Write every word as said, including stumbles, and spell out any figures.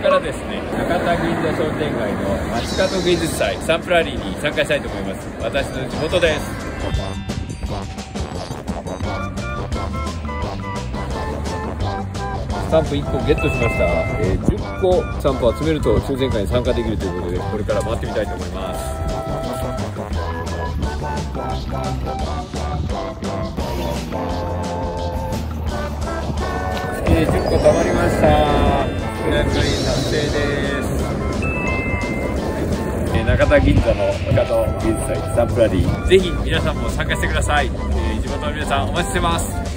からですね、博多銀座商店街の街角芸術祭サンプラリーに参加したいと思います。私の地元です。スタンプいっこゲットしました。えー、じゅっこスタンプを集めると抽選会に参加できるということで、これから回ってみたいと思います。えー、じゅっこたまりました。予約会達成です。えー、中田銀座の博多芸術祭サンプラリー、ぜひ皆さんも参加してください。えー、地元の皆さんお待ちしてます。